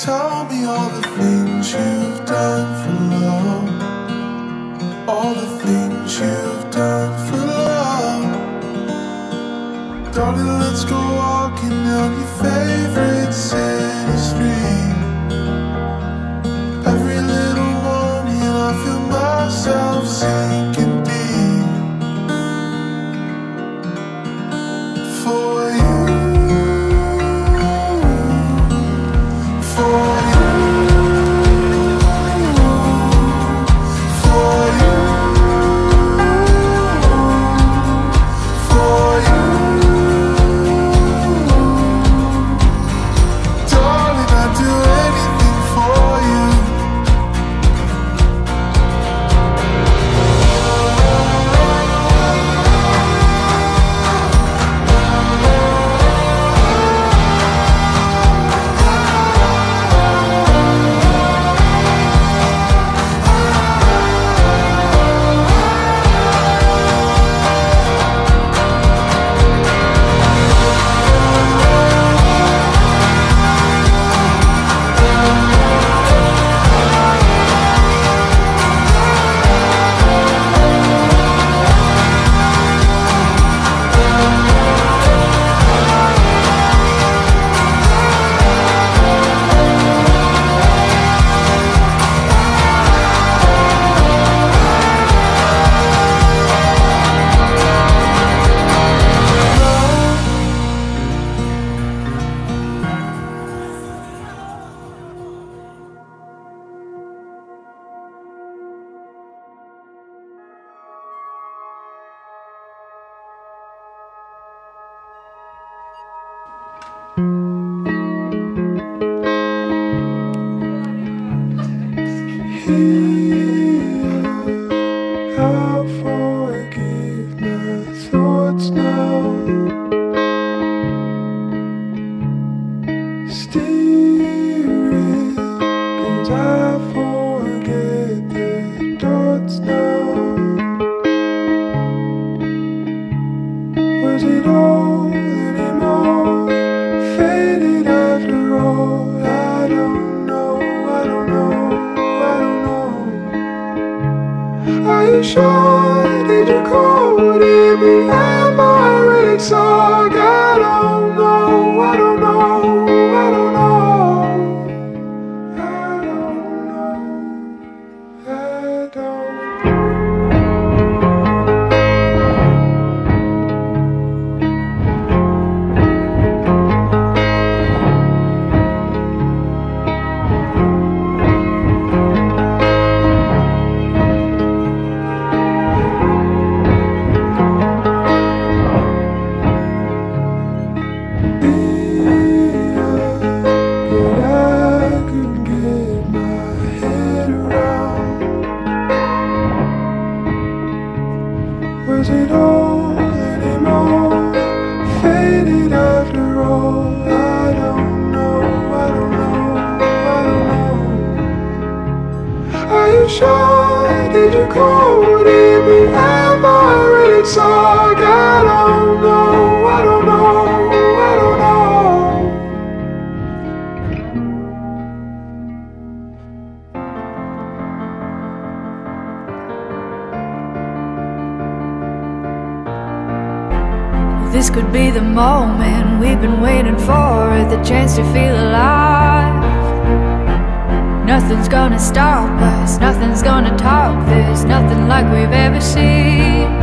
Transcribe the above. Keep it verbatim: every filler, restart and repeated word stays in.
Tell me all the things you've done for love, all the things you've done for love. Darling, let's go walking down your favorite city street. Every little morning I feel myself sinking deep for you. I'll forgive my thoughts now. Steering, 'cause I forget the dots now. Was it all anymore? Faded after all? I don't know, I don't know, I don't know. Are you sure? Did you call? Did we have already talked? I don't know, I don't know, I don't know, I don't know, I don't. Was it all anymore? Faded after all? I don't know, I don't know, I don't know. Are you sure? Did you call? Did we have already talked? I don't know, I don't know, I don't know. This could be the moment we've been waiting for, the chance to feel alive. Nothing's gonna stop us, nothing's gonna top this, nothing like we've ever seen.